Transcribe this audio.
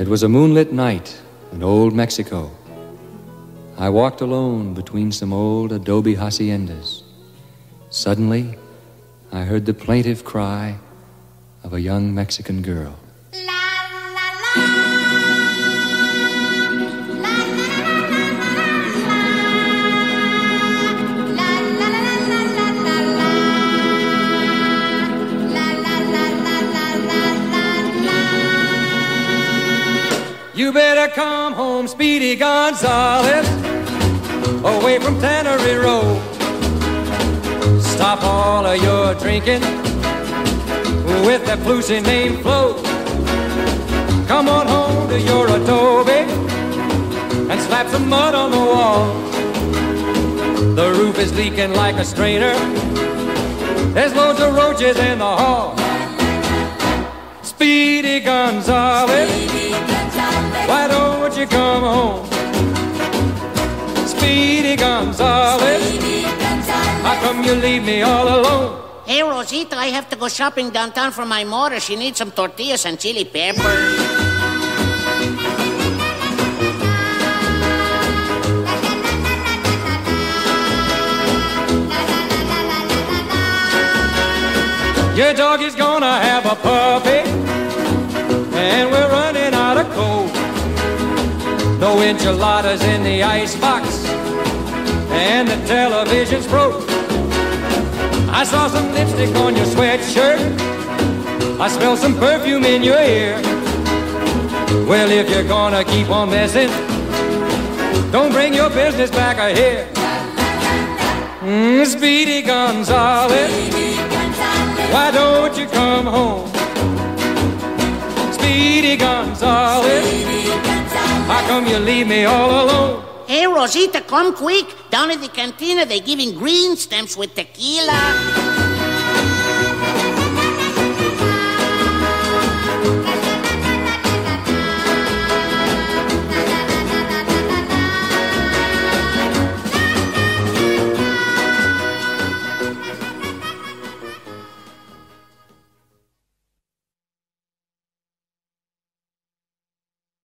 It was a moonlit night in old Mexico. I walked alone between some old adobe haciendas. Suddenly, I heard the plaintive cry of a young Mexican girl. You better come home, Speedy Gonzales, away from Tannery Road. Stop all of your drinking with that flusy name Flo. Come on home to your adobe and slap some mud on the wall. The roof is leaking like a strainer. There's loads of roaches in the hall. Speedy Gonzales, why don't you come home? Speedy Gonzales, how come you leave me all alone? Hey, Rosita, I have to go shopping downtown for my mother. She needs some tortillas and chili peppers. Your dog is gonna have a puppy, and we're running out of coal. No enchiladas in the icebox, and the television's broke. I saw some lipstick on your sweatshirt. I smell some perfume in your ear. Well, if you're gonna keep on messing, don't bring your business back here. Speedy Gonzales, why don't you come home? Speedy Gonzales, how come you leave me all alone? Hey, Rosita, come quick. Down at the cantina, they're giving green stamps with tequila.